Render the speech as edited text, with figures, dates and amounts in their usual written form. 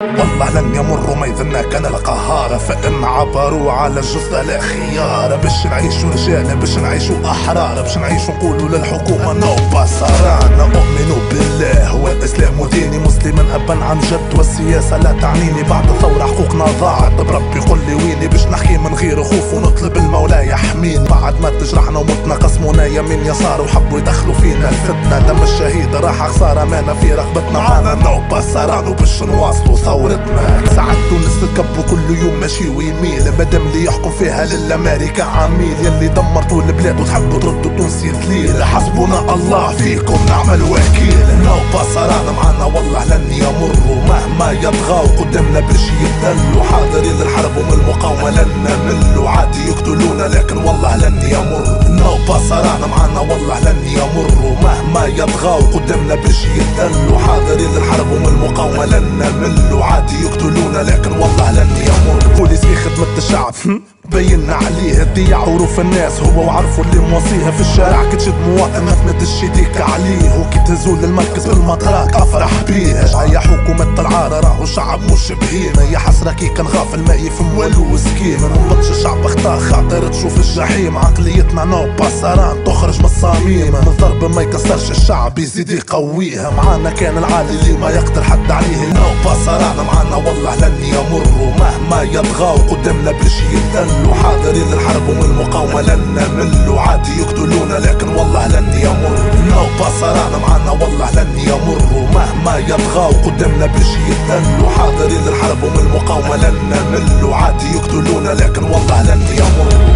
والله لن يمر ما يذنى كان القهار، فإن عبروا على الجثة لا خيار. باش نعيشوا رجال، باش نعيشوا أحرار، باش نعيشوا نقولوا للحكومة نو بصرانا. أؤمن بالله والإسلام ديني، مسلما أبا عن جد والسياسة لا تعنيني. بعد ثورة حقوقنا ضاعت، بربي قل لي ويني، باش نحكي من غير خوف ونطلب المولى يحميني. بعد ما تجرحنا ومتنا قسمونا يمين يسار، وحبوا يدخلوا فينا الفتنة. دم الشهيد راح خسارة مانا في رغبتنا. معانا نو بصرانا وباش نواصلوا ثورتنا. ساعات تونس الكب كل يوم ماشي ويميل، مادام اللي يحكم فيها للأمريكا عميل. يلي دمرتوا البلاد وتحبوا تردوا تونسي ذليل، حسبنا الله فيكم نعمل وكيل. نو بصرانا معانا والله لن يمروا، مهما يطغوا قدامنا باش يتذلوا. حاضرين للحرب ومن المقاومة لن نملوا، عادي يقتلونا لكن والله لن يمر. نو بصرانا معانا والله لن يمروا، مهما يطغوا قدامنا باش يتذلوا. حاضرين للحرب ومن المقاومة لن نملوا، عادي يقتلونا لكن والله لن يمر. بوليس في خدمة الشعب بينا عليه تضيع عروف الناس، هو وعرفوا اللي موصيها في الشارع. كي تشد موائمك ما تدش يديك عليه، وكي تهزول للمركز بالمطراك افرح بيه. هيا حكومة العارة راهو الشعب مش بهيمة، يا حسرة كي كان غافل ما يفهم والو سكيمة. منبطش الشعب اخطا خاطر تشوف الجحيم، عقليتنا نو بصران تخرج من الصميم. من ضرب ما يكسرش الشعب يزيد يقويها، معانا كان العالي اللي ما يقدر حد عليه. نو بصران معانا والله لن يمروا، مهما يطغوا قدامنا باش يتذلوا. حاضرين للحرب ومن المقاومة لن نملوا، عادي يقتلونا لكن والله لن يمر. نو بصرانا معانا والله لن يمروا، مهما يطغوا قدامنا باش يتذلوا. حاضرين للحرب ومن المقاومة لن نملوا، عادي يقتلونا لكن والله لن يمر.